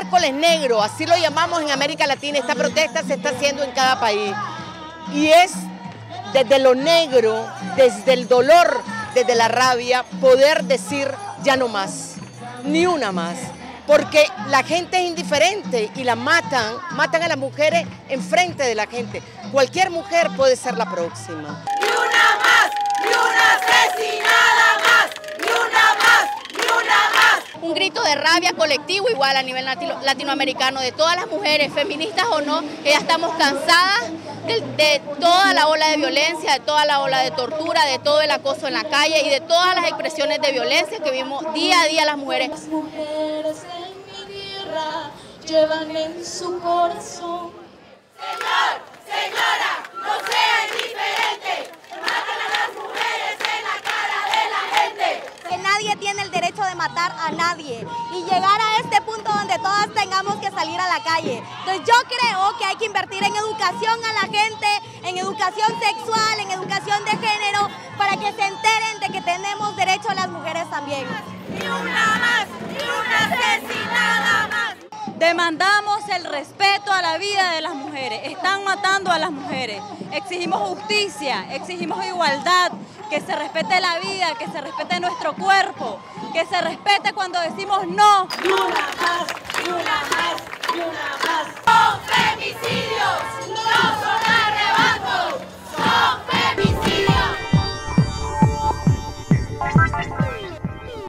miércoles negro, así lo llamamos en América Latina. Esta protesta se está haciendo en cada país. Y es desde lo negro, desde el dolor, desde la rabia, poder decir ya no más, ni una más. Porque la gente es indiferente y la matan a las mujeres enfrente de la gente. Cualquier mujer puede ser la próxima. ¡Ni una más! ¡Ni una asesinada más! ¡Ni una más! ¡Ni una más! Un grito de rabia colectivo igual a nivel latinoamericano de todas las mujeres, feministas o no, que ya estamos cansadas de toda la ola de violencia, de toda la ola de tortura, de todo el acoso en la calle y de todas las expresiones de violencia que vimos día a día las mujeres. Las mujeres en mi tierra llevan en su corazón. Señor, señora, no sea indiferente, matan a las mujeres en la cara de la gente. Que nadie tiene el derecho de matar a nadie y llegar a este punto donde todas tengamos que salir a la calle. Entonces yo creo que hay que invertir en educación a la gente, en educación sexual, en educación de género, para que se enteren de que tenemos derecho a las mujeres también. Ni una más, ni una asesinada más. Demandamos el respeto a la vida de las mujeres. Están matando a las mujeres. Exigimos justicia, exigimos igualdad, que se respete la vida, que se respete nuestro cuerpo, que se respete cuando decimos no. Ni una más, ni una más, ni una más. Con femicidios, no son